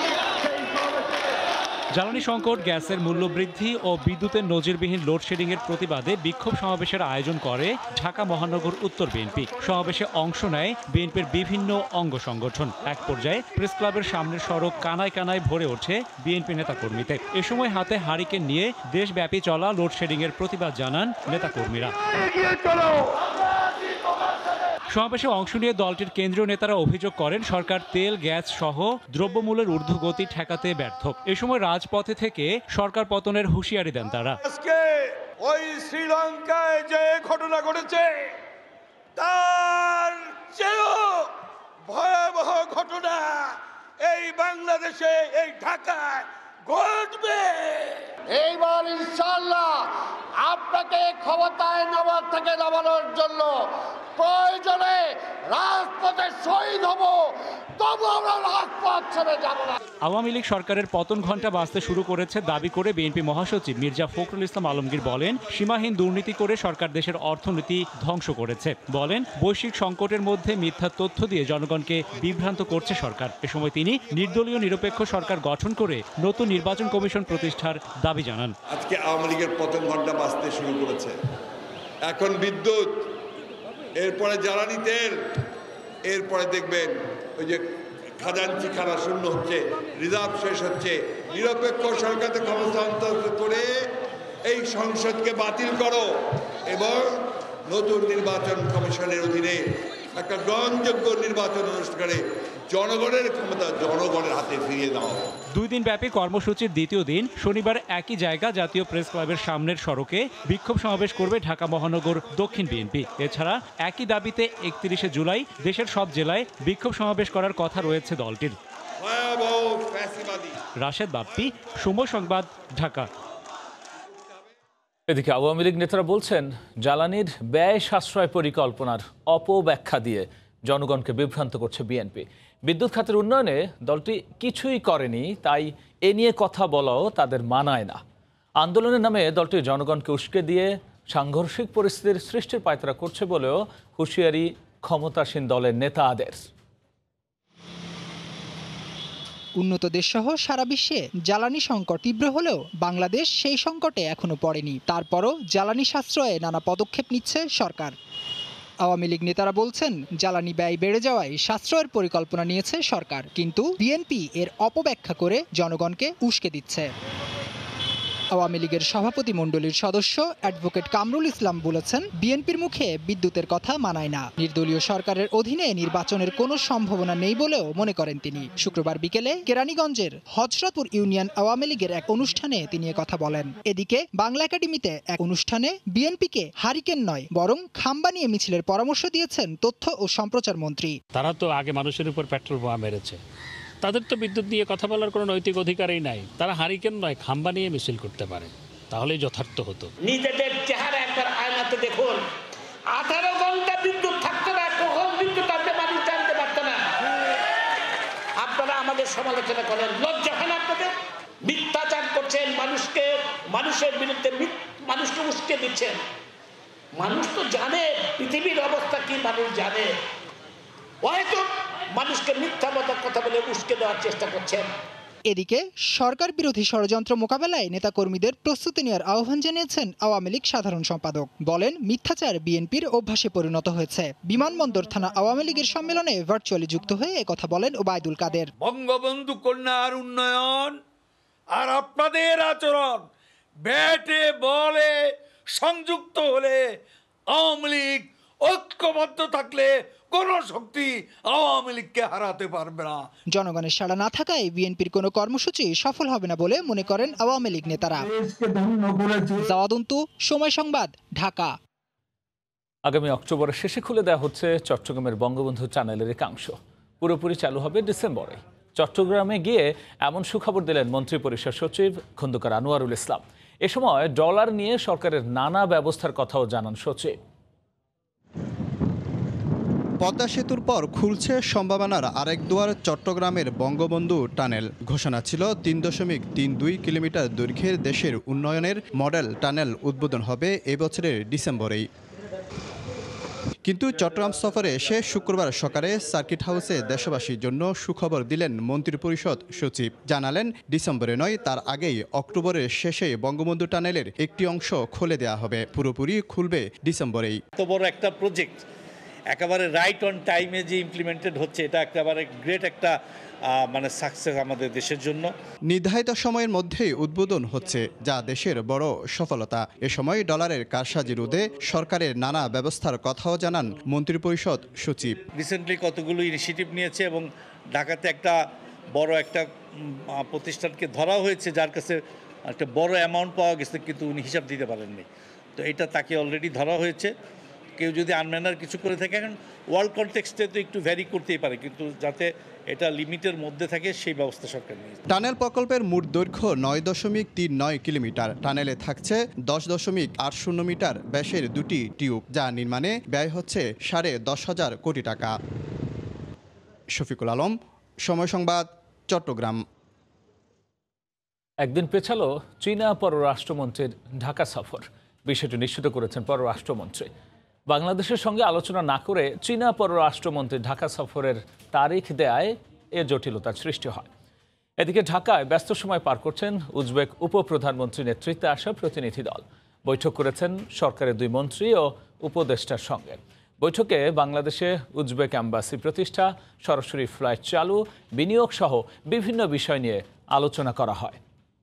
জ্বালানি সংকট, গ্যাসের মূল্য বৃদ্ধি ও বিদ্যুতের নজিরবিহীন লোডশেডিং এর প্রতিবাদে বিক্ষোভ সমাবেশের আয়োজন করে ঢাকা মহানগর উত্তর বিএনপি। সমাবেশে অংশ নেয় বিএনপির বিভিন্ন অঙ্গ সংগঠন। এক পর্যায়ে প্রেস ক্লাবের সামনের সড়ক কানায় কানায় ভরে ওঠে বিএনপি নেতাকর্মীতে। এ সময় হাতে হারিকেন নিয়ে দেশব্যাপী চলা লোডশেডিং এর প্রতিবাদ জানান নেতাকর্মীরা। সমাবেশে অংশ নিয়ে দলটির কেন্দ্রীয় নেতারা অভিযোগ করেন সরকার তেল, গ্যাস সহ দ্রব্যমূল্যের ঊর্ধ্বগতি ঠেকাতে ব্যর্থ। এ সময় রাজপথে থেকে সরকার পতনের হুঁশিয়ারি দেন তারা। ওই শ্রীলঙ্কায় যে ঘটনা ঘটেছে তার চেয়েও ভয়াবহ ঘটনা এই বাংলাদেশে, এই ঢাকায় ঘটবে। এইবার ইনশাআল্লাহ আপনাকে ক্ষমতায় নামার থেকে নামানোর জন্য প্রয়োজনে রাজপথে শহীদ হব, তবু আমরা রাজপথ ছেড়ে যাব না। আওয়ামী লীগ সরকারের পতন ঘণ্টা বাজতে শুরু করেছে দাবি করে বিএনপি মহাসচিব মির্জা ফখরুল ইসলাম আলমগীর বলেন, সীমাহীন দুর্নীতি করে সরকার দেশের অর্থনীতি ধ্বংস করেছে। বলেন, বৈশ্বিক সংকটের মধ্যে মিথ্যা তথ্য দিয়ে জনগণকে বিভ্রান্ত করছে সরকার। এ সময় তিনি নির্দলীয় নিরপেক্ষ সরকার গঠন করে নতুন নির্বাচন কমিশন প্রতিষ্ঠার দাবি জানান। আজকে আওয়ামী লীগের পতন ঘণ্টা বাজতে শুরু করেছে, এখন বিদ্যুৎ, এরপরে জ্বালানি তেল, এরপরে দেখবেন ওই যে খাজাঞ্চি খানা শূন্য হচ্ছে, রিজার্ভ শেষ হচ্ছে। নিরপেক্ষ সরকারকে ক্ষমতা হস্তান্তর করে এই সংসদকে বাতিল করো এবং নতুন নির্বাচন কমিশনের অধীনে একটা গ্রহণযোগ্য নির্বাচন অনুষ্ঠানে জনগণের ক্ষমতা জনগণের হাতে ফিরিয়ে দাও। দুই দিন ব্যাপী কর্মসূচির দ্বিতীয় দিন শনিবার একই জায়গা জাতীয় প্রেস ক্লাবের সামনের সড়কে বিক্ষোভ সমাবেশ করবে ঢাকা মহানগর দক্ষিণ বিএনপি। এছাড়া একই দাবিতে একত্রিশে জুলাই দেশের সব জেলায় বিক্ষোভ সমাবেশ করার কথা রয়েছে দলটির। রাশেদ বাপ্পি, সময় সংবাদ, ঢাকা। এদিকে আওয়ামী লীগ নেতারা বলছেন, জ্বালানির ব্যয় সাশ্রয় পরিকল্পনার অপব্যাখ্যা দিয়ে জনগণকে বিভ্রান্ত করছে বিএনপি। বিদ্যুৎ খাতের উন্নয়নে দলটি কিছুই করেনি, তাই এ নিয়ে কথা বলাও তাদের মানায় না। আন্দোলনের নামে দলটি জনগণকে উস্কে দিয়ে সাংঘর্ষিক পরিস্থিতির সৃষ্টির পায়তারা করছে বলেও হুঁশিয়ারি ক্ষমতাসীন দলের নেতাদের। উন্নত দেশসহ সারা বিশ্বে জ্বালানি সংকট তীব্র হলেও বাংলাদেশ সেই সংকটে এখনো পড়েনি। তারপরও জ্বালানি সাশ্রয়ে নানা পদক্ষেপ নিচ্ছে সরকার। আওয়ামী লীগ নেতারা বলছেন, জ্বালানি ব্যয় বেড়ে যাওয়ায় সাশ্রয়ের পরিকল্পনা নিয়েছে সরকার, কিন্তু বিএনপি এর অপব্যাখ্যা করে জনগণকে উস্কে দিচ্ছে। আওয়ামী লীগের সভাপতি মণ্ডলীর সদস্য অ্যাডভোকেট কামরুল ইসলাম বলেছেন, বিএনপির মুখে বিদ্যুতের কথা মানায় না। নির্দলীয় সরকারের অধীনে নির্বাচনের কোনো সম্ভাবনা নেই বলেও মনে করেন তিনি। শুক্রবার বিকেলে কেরানীগঞ্জের হযরতপুর ইউনিয়ন আওয়ামী লীগের এক অনুষ্ঠানে তিনি কথা বলেন। এদিকে বাংলা একাডেমিতে এক অনুষ্ঠানে বিএনপিকে হারিকেন নয় বরং খাম্বা নিয়ে মিছিলের পরামর্শ দিয়েছেন তথ্য ও সম্প্রচার মন্ত্রী। তারা তো আগে মানুষের উপর পেট্রোল বোমা মেরেছে, তাদের তো বিদ্যুৎ নিয়ে কথা বলার কোনো নৈতিক অধিকারই নাই। তারা হারিকেন নয় খাম্বা নিয়ে মিছিল করতে পারে, তাহলেই যথার্থ হতো। নিজেদের চেহারা একবার আয়নাতে দেখুন। আঠারো ঘন্টা বিদ্যুৎ থাকতো না, কখন বিদ্যুৎ আসবে মানুষ জানতে পারতো না। আপনারা আমাদের সমালোচনা করেন, লজ্জা হয় না আপনাদের? মিথ্যাচার করছেন, মানুষকে মানুষের বিরুদ্ধে মানুষকে উস্কে দিচ্ছেন। মানুষ তো জানে পৃথিবীর অবস্থা কি, মানুষ জানে। হয়তো মানুষকে মিথ্যা মতো কথা বলে উস্কে দেওয়ার চেষ্টা করছেন। এদিকে সরকার বিরোধী ষড়যন্ত্র মোকাবেলায় নেতাকর্মীদের প্রস্তুতি নেওয়ার আহ্বান জানিয়েছেন আওয়ামী লীগ সাধারণ সম্পাদক। বলেন, মিথ্যাচার বিএনপির অভ্যাসে পরিণত হয়েছে। বিমানবন্দর থানা আওয়ামী লীগের সম্মেলনে ভার্চুয়ালি যুক্ত হয়ে একথা বলেন ওবায়দুল কাদের। বঙ্গবন্ধু কন্যার উন্নয়ন আর আপনাদের আচরণ ব্যাটে বলে সংযুক্ত হলে আওয়ামী লীগ ঐক্যবদ্ধ থাকলে কোন শক্তি আওয়ামী লীগকে হারাতে পারবে না। জনগণের সাড়া না থাকায় বিএনপির কোনো কর্মসূচি সফল হবে না বলে মনে করেন আওয়ামী লীগ নেতারা। জাওয়াদুন্তু, সময় সংবাদ, ঢাকা। আগামী অক্টোবরের শেষে খুলে দেওয়া হচ্ছে চট্টগ্রামের বঙ্গবন্ধু চ্যানেলের একাংশ। পুরোপুরি চালু হবে ডিসেম্বরে। চট্টগ্রামে গিয়ে এমন সুখবর দিলেন মন্ত্রিপরিষদ সচিব খন্দকার আনোয়ারুল ইসলাম। এ সময় ডলার নিয়ে সরকারের নানা ব্যবস্থার কথাও জানান সচিব। পদ্মা সেতুর পর খুলছে সম্ভাবনার আরেক দুয়ার চট্টগ্রামের বঙ্গবন্ধু টানেল। ঘোষণা ছিল তিন দশমিক তিন দুই কিলোমিটার দৈর্ঘ্যের দেশের উন্নয়নের মডেল টানেল উদ্বোধন হবে এবছরের ডিসেম্বরেই। কিন্তু চট্টগ্রাম সফরে এসে শুক্রবার সকালে সার্কিট হাউসে দেশবাসীর জন্য সুখবর দিলেন মন্ত্রিপরিষদ সচিব। জানালেন, ডিসেম্বরে নয় তার আগেই অক্টোবরের শেষে বঙ্গবন্ধু টানেলের একটি অংশ খুলে দেওয়া হবে। পুরোপুরি খুলবে ডিসেম্বরেই। এত বড় একটা প্রজেক্ট একেবারে রাইট অন টাইমে যে ইমপ্লিমেন্টেড হচ্ছে, এটা একেবারে গ্রেট একটা মানে সাকসেস আমাদের দেশের জন্য। নির্ধারিত সময়ের মধ্যেই উদ্বোধন হচ্ছে, যা দেশের বড় সফলতা। এ সময় ডলারের কারসাজি রোধে সরকারের নানা ব্যবস্থার কথাও জানান মন্ত্রিপরিষদ সচিব। রিসেন্টলি কতগুলো ইনিশিয়েটিভ নিয়েছে এবং ঢাকাতে একটা বড় একটা প্রতিষ্ঠানকে ধরা হয়েছে যার কাছে একটা বড় অ্যামাউন্ট পাওয়া গেছে, কিন্তু উনি হিসাব দিতে পারেননি। তো এটা তাকে অলরেডি ধরা হয়েছে। কেউ যদি আনম্যানার কিছু করে থাকে, এখন ওয়ার্ল্ড কনটেক্সটে তো একটু ভ্যারি করতেই পারে, কিন্তু যাতে এটা লিমিটের মধ্যে থাকে সেই ব্যবস্থা সরকার নিয়েছে। টানেল প্রকল্পের মোট দৈর্ঘ্য নয় দশমিক তিন নয় কিলোমিটার। টানেলে থাকছে দশ দশমিক আট শূন্য মিটার ব্যাসের দুটি টিউব, যা নির্মাণে ব্যয় হচ্ছে সাড়ে দশ হাজার কোটি টাকা। শফিকুল আলম, সময় সংবাদ, চট্টগ্রাম। একদিন পেছালো চীনা পররাষ্ট্রমন্ত্রীর ঢাকা সফর। বিষয়টি নিশ্চিত করেছেন পররাষ্ট্রমন্ত্রী। বাংলাদেশের সঙ্গে আলোচনা না করে চীনা পররাষ্ট্রমন্ত্রী ঢাকা সফরের তারিখ দেয়ায় এ জটিলতার সৃষ্টি হয়। এদিকে ঢাকায় ব্যস্ত সময় পার করছেন উজবেক উপপ্রধানমন্ত্রী নেতৃত্বে আসা প্রতিনিধি দল। বৈঠক করেছেন সরকারের দুই মন্ত্রী ও উপদেষ্টার সঙ্গে। বৈঠকে বাংলাদেশে উজবেক অ্যাম্বাসি প্রতিষ্ঠা, সরাসরি ফ্লাইট চালু, বিনিয়োগ সহ বিভিন্ন বিষয় নিয়ে আলোচনা করা হয়।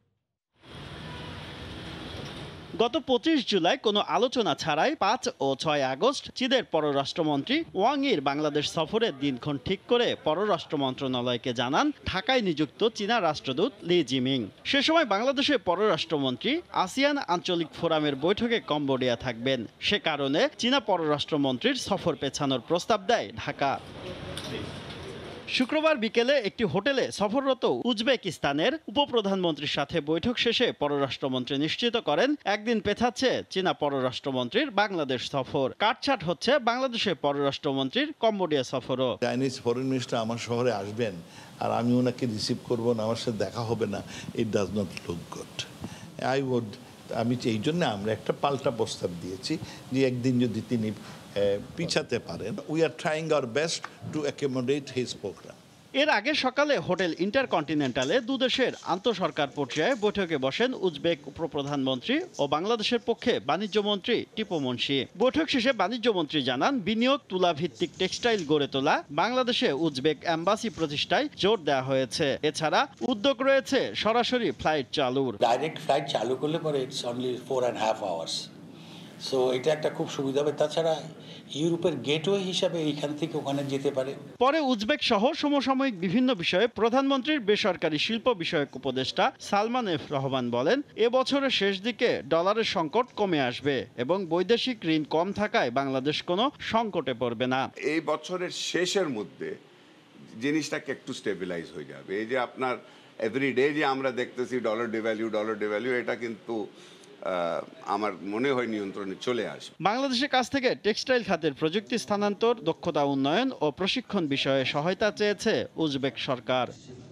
গত পঁচিশ জুলাই কোনো আলোচনা ছাড়াই পাঁচ ও ছয় আগস্ট চীনের পররাষ্ট্রমন্ত্রী ওয়াং ইর বাংলাদেশ সফরের দিনক্ষণ ঠিক করে পররাষ্ট্র মন্ত্রণালয়কে জানান ঢাকায় নিযুক্ত চীনা রাষ্ট্রদূত লি জিমিং। সে সময় বাংলাদেশের পররাষ্ট্রমন্ত্রী আসিয়ান আঞ্চলিক ফোরামের বৈঠকে কম্বোডিয়া থাকবেন। সে কারণে চীনা পররাষ্ট্রমন্ত্রীর সফর পেছানোর প্রস্তাব দেয় ঢাকা। শুক্রবার বিকেলে একটি হোটেলে সফররত উজবেকিস্তানের উপপ্রধানমন্ত্রীর সাথে বৈঠক শেষে পররাষ্ট্রমন্ত্রী নিশ্চিত করেন একদিন পেছাচ্ছে চীনা পররাষ্ট্রমন্ত্রীর বাংলাদেশ সফর। কাটছাট হচ্ছে বাংলাদেশের পররাষ্ট্রমন্ত্রীর কম্বোডিয়া সফরও। চাইনিজ ফরেন মিনিস্টার আমার শহরে আসবেন আর আমি ওনাকে রিসিভ করবো না, আমার সাথে দেখা হবে না, it does not look good. I would আমি এই জন্য আমরা একটা পাল্টা প্রস্তাব দিয়েছি যে একদিন যদি তিনি পিছাতে পারেন, we are trying our best to accommodate his programme. এর আগে সকালে হোটেল ইন্টারকন্টিনেন্টালে দুদেশের আন্তঃসরকার পর্যায়ে বৈঠকে বসেন উজবেক উপপ্রধানমন্ত্রী ও বাংলাদেশের পক্ষে বাণিজ্য মন্ত্রী টিপু মুন্সি। বৈঠক শেষে বাণিজ্য মন্ত্রী জানান, বিনিয়োগ তুলা ভিত্তিক টেক্সটাইল গড়ে তোলা, বাংলাদেশে উজবেক এম্বাসি প্রতিষ্ঠায় জোর দেওয়া হয়েছে। এছাড়া উদ্যোগ রয়েছে সরাসরি ফ্লাইট চালুর। ডাইরেক্ট ফ্লাইট চালু করলে পরে it's only four and half hours, so এটা একটা খুব সুবিধা হবে। তাছাড়া ইউরোপের গেটওয়ে হিসাবে এইখান থেকে ওখানে যেতে পারে। পরে উজবেক সহ সমসাময়িক বিভিন্ন বিষয়ে প্রধানমন্ত্রীর বেসরকারি শিল্প বিষয়ক উপদেষ্টা সালমান এফ রহমান বলেন, এ বছরের শেষ দিকে ডলারের সংকট কমে আসবে এবং বৈদেশিক ঋণ কম থাকায় বাংলাদেশ কোনো সংকটে পড়বে না। এই বছরের শেষের মধ্যে জিনিসটাকে একটু স্টেবিলাইজ হয়ে যাবে। এই যে আপনার এভরিডে যে আমরা দেখতেছি ডলার ডিভ্যালু ডলার ডিভ্যালু, এটা কিন্তু আমার মনে হয় নিয়ন্ত্রণে চলে আসবে। বাংলাদেশের কাছ থেকে টেক্সটাইল খাতের প্রযুক্তি স্থানান্তর, দক্ষতা উন্নয়ন ও প্রশিক্ষণ বিষয়ে সহায়তা চেয়েছে উজবেক সরকার।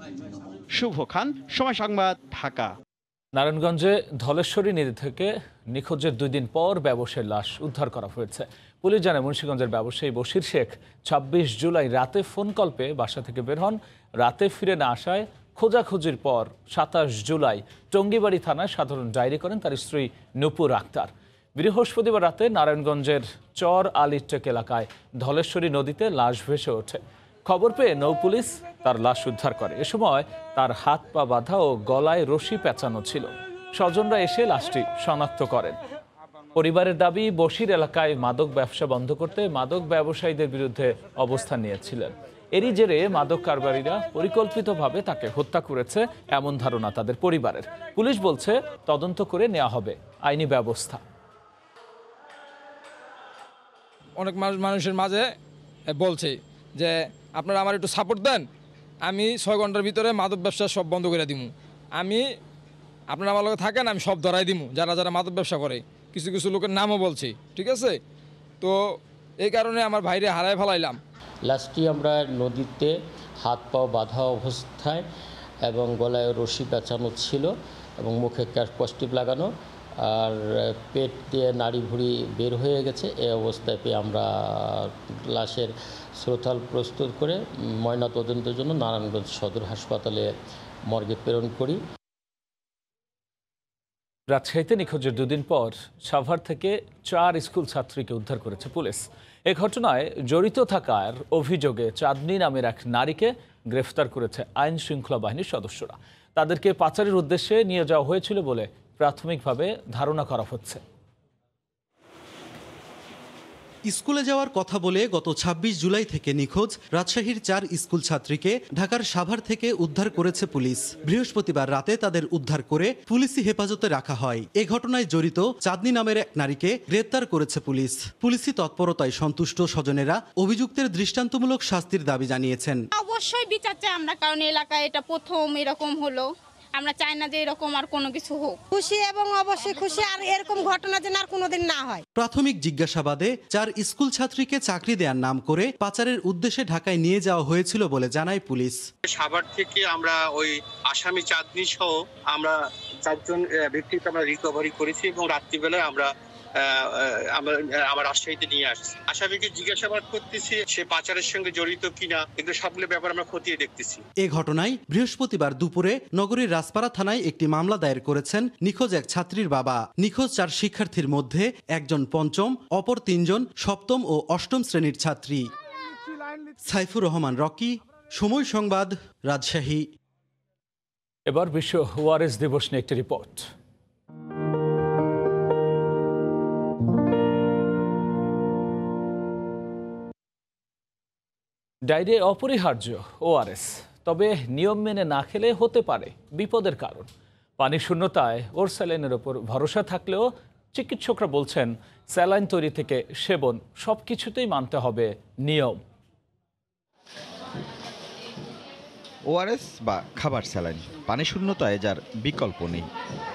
শুভ খান, সময় সংবাদ, ঢাকা। নারায়ণগঞ্জে ধলেশ্বরী নদী থেকে নিখোঁজের দুই দিন পর ব্যবসায়ীর লাশ উদ্ধার করা হয়েছে। পুলিশ জানায়, মুন্সিগঞ্জের ব্যবসায়ী বশির শেখ ছাব্বিশ জুলাই রাতে ফোন কল পেয়ে বাসা থেকে বের হন। রাতে ফিরে না আসায় খোঁজাখুঁজির পর সাতাশ জুলাই টঙ্গিবাড়ি থানায় সাধারণ ডায়েরি করেন তার স্ত্রী নূপুর আক্তার। বৃহস্পতিবার রাতে নারায়ণগঞ্জের চর আলিটেক এলাকায় ধলেশ্বরী নদীতে লাশ ভেসে ওঠে। খবর পেয়ে নৌ পুলিশ তার লাশ উদ্ধার করে। এ সময় তার হাত পা বাঁধা ও গলায় রশি পেঁচানো ছিল। স্বজনরা এসে লাশটি শনাক্ত করেন। পরিবারের দাবি, বশির এলাকায় মাদক ব্যবসা বন্ধ করতে মাদক ব্যবসায়ীদের বিরুদ্ধে অবস্থান নিয়েছিলেন। এরই জেরে মাদক কারবারিরা পরিকল্পিতভাবে তাকে হত্যা করেছে এমন ধারণা তাদের পরিবারের। পুলিশ বলছে তদন্ত করে নেওয়া হবে আইনি ব্যবস্থা। অনেক মানুষের মাঝে বলছে যে আপনারা আমার একটু সাপোর্ট দেন, আমি ছয় ঘন্টার ভিতরে মাদক ব্যবসা সব বন্ধ করে দিব, আমি আপনারা আমার লগে থাকেন, আমি সব ধরাই দিব যারা যারা মাদক ব্যবসা করে। কিছু কিছু লোকের নামও বলছে, ঠিক আছে। তো এই কারণে আমার ভাইরে হারায় ফেলাইলাম। লাশটি আমরা নদীতে হাত পা বাঁধা অবস্থায় এবং গলায় রশি পেঁচানো ছিল এবং মুখে ক্যাশ পজিটিভ লাগানো, আর পেট দিয়ে নাড়ি ভুঁড়ি বের হয়ে গেছে। এই অবস্থায় পেয়ে আমরা লাশের শ্রোতাল প্রস্তুত করে ময়নাতদন্তের জন্য নারায়ণগঞ্জ সদর হাসপাতালে মর্গে প্রেরণ করি। রাজশাহীতে নিখোঁজের দুদিন পর সাভার থেকে চার স্কুল ছাত্রীকে উদ্ধার করেছে পুলিশ। এ ঘটনায় জড়িত থাকার অভিযোগে চাঁদনী নামের এক নারীকে গ্রেফতার করেছে আইন শৃঙ্খলা বাহিনীর সদস্যরা। তাদেরকে পাচারের উদ্দেশ্যে নিয়ে যাওয়া হয়েছিল বলে প্রাথমিকভাবে ধারণা করা হচ্ছে। স্কুলে যাওয়ার কথা বলে গত ছাব্বিশ জুলাই থেকে নিখোঁজ রাজশাহীর চার স্কুল ছাত্রীকে ঢাকার সাভার থেকে উদ্ধার করেছে পুলিশ। বৃহস্পতিবার রাতে তাদের উদ্ধার করে পুলিশি হেফাজতে রাখা হয়। এ ঘটনায় জড়িত চাঁদনী নামের এক নারীকে গ্রেপ্তার করেছে পুলিশ। পুলিশি তৎপরতায় সন্তুষ্ট স্বজনেরা অভিযুক্তের দৃষ্টান্তমূলক শাস্তির দাবি জানিয়েছেন। অবশ্যই বিচার চাই আমরা, কারণ এলাকায় এটা প্রথম এরকম হলো। আমরা চাই না যে এরকম আর কোনো কিছু হোক। খুশি এবং অবশ্যই খুশি, আর এরকম ঘটনা যেন আর কোনোদিন না হয়। প্রাথমিক জিজ্ঞাসাবাদে চার স্কুল ছাত্রীকে চাকরি দেওয়ার নাম করে পাচারের উদ্দেশ্যে ঢাকায় নিয়ে যাওয়া হয়েছিল বলে জানায় পুলিশ। সাভার থেকে আমরা ওই আসামি চাঁদনী সহ আমরা চারজন ব্যক্তিকে আমরা রিকভারি করেছি এবং রাত্রিবেলায় আমরা আমার রাজশাহীতে নিয়ে আসছি। আসামিকে জিজ্ঞাসাবাদ করতেছি সে পাচারের সঙ্গে জড়িত কিনা, কিন্তু সবগুলো ব্যাপার আমরা খতিয়ে দেখতেছি। এ ঘটনায় বৃহস্পতিবার দুপুরে নগরীর রাজপাড়া থানায় একটি মামলা দায়ের করেছেন নিখোঁজ এক ছাত্রীর বাবা। নিখোঁজ চার শিক্ষার্থীর মধ্যে একজন পঞ্চম, অপর তিনজন সপ্তম ও অষ্টম শ্রেণীর ছাত্রী। সাইফুর রহমান রকি, সময় সংবাদ, রাজশাহী। এবার বিশ্ব ওয়ারেস দিবস নিয়ে একটি রিপোর্ট। ডায়রিয়া অপরিহার্য ওআরএস, তবে নিয়ম মেনে না খেলে হতে পারে বিপদের কারণ। পানি শূন্যতায় ওর স্যালাইনের ওপর ভরসা থাকলেও চিকিৎসকরা বলছেন স্যালাইন তৈরি থেকে সেবন সব কিছুতেই মানতে হবে নিয়ম। ওআরএস বা খাবার স্যালাইন, পানি শূন্যতায় যার বিকল্প নেই।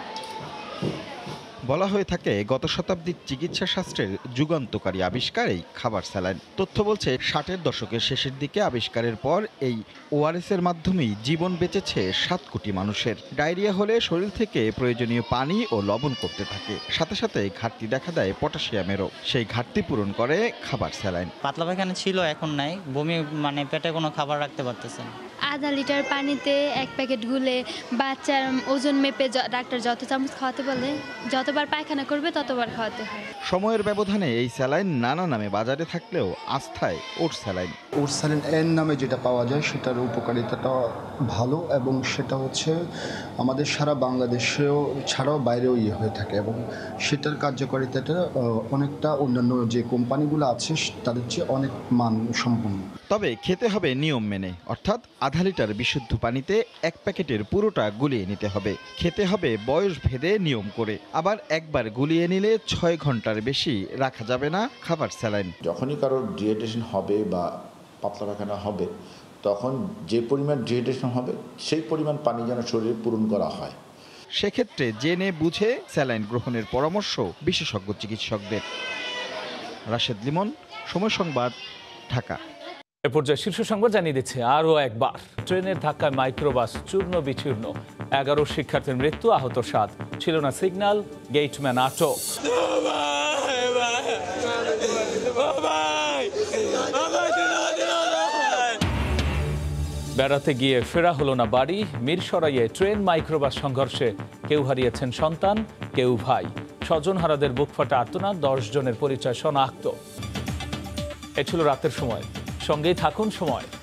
বলা হয়ে থাকে গত শতাব্দীর চিকিৎসা শাস্ত্রের যুগান্তকারী আবিষ্কার এই খাবার স্যালাইন। তথ্য বলছে ষাটের দশকের শেষের দিকে আবিষ্কারের পর এই ওআরএস এর মাধ্যমেই জীবন বেঁচেছে সাত কোটি মানুষের। ডায়রিয়া হলে শরীর থেকে প্রয়োজনীয় পানি ও লবণ কমতে থাকে, সাথে সাথে ঘাটতি দেখা দেয় পটাশিয়ামেরও। সেই ঘাটতি পূরণ করে খাবার স্যালাইন। পাতলা পায়খানা ছিল, এখন নাই। বমি, মানে পেটে কোনো খাবার রাখতে পারতেছেন। আধা লিটার পানিতে এক প্যাকেট গুলে বাচ্চার ওজন মেপে ডাক্তার যত চামচ খাওয়াতে বলে, যতবার পায়খানা করবে ততবার খাওয়াতে হয়। সময়ের ব্যবধানে এই স্যালাইন নানা নামে বাজারে থাকলেও আস্থায় ওট স্যালাইন। ওট স্যালাইন এর নামে যেটা পাওয়া যায় সেটার উপকারিতাটা ভালো, এবং সেটা হচ্ছে আমাদের সারা বাংলাদেশেও ছাড়াও বাইরেও ইয়ে হয়ে থাকে, এবং সেটার কার্যকারিতাটা অনেকটা অন্যান্য যে কোম্পানিগুলো আছে তাদের চেয়ে অনেক মান সম্পন্ন। তবে খেতে হবে নিয়ম মেনে, অর্থাৎ আধা লিটার বিশুদ্ধ পানিতে এক প্যাকেটের পুরোটা গুলিয়ে নিতে হবে। খেতে হবে বয়স ভেদে নিয়ম করে, আবার একবার গুলিয়ে নিলে ছয় ঘন্টার বেশি রাখা যাবে না খাবার স্যালাইন। যখনই কারোর ডিহাইড্রেশন হবে বা পাতলা পায়খানা হবে, তখন যে পরিমাণ ডিহাইড্রেশন হবে সেই পরিমাণ পানি যেন শরীরে পূরণ করা হয়। সেক্ষেত্রে জেনে বুঝে স্যালাইন গ্রহণের পরামর্শ বিশেষজ্ঞ চিকিৎসকদের। রাশেদ লিমন, সময় সংবাদ, ঢাকা। এ পর্যায়ে শীর্ষ সংবাদ জানিয়ে দিচ্ছে আরও একবার। ট্রেনের ধাক্কায় মাইক্রোবাস চূর্ণ বিচূর্ণ, এগারো শিক্ষার্থীর মৃত্যু, আহত সাত। ছিল না সিগন্যাল, গেটম্যান আটক। বেড়াতে গিয়ে ফেরা হলো না বাড়ি। মিরসরাইয়ে ট্রেন মাইক্রোবাস সংঘর্ষে কেউ হারিয়েছেন সন্তান, কেউ ভাই। স্বজনহারাদের বুক ফাটা আর্তনাদ, দশ জনের পরিচয় শনাক্ত। এ ছিল রাতের সময়। সঙ্গেই থাকুন সময়।